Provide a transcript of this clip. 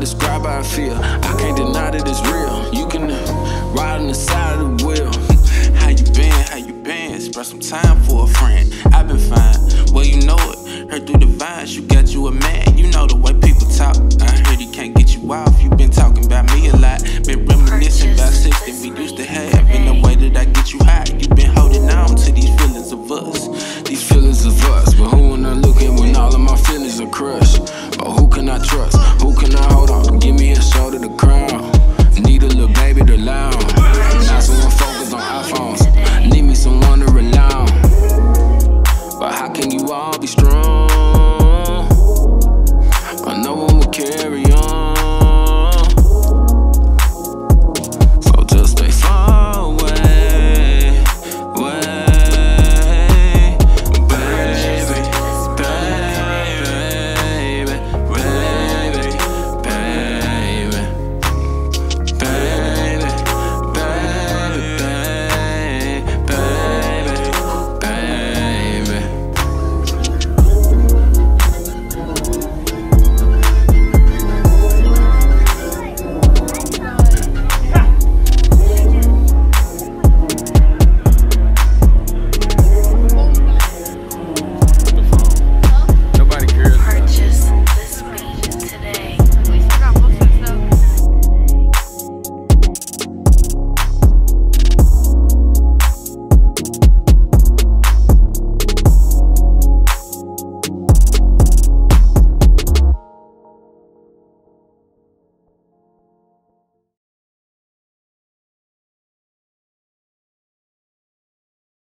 describe how I feel. I can't deny that it's real. You can ride on the side of the wheel. How you been? How you been? Express some time for a friend. I've been fine. Well, you know it. Heard through the vines, you got you a man. You know the way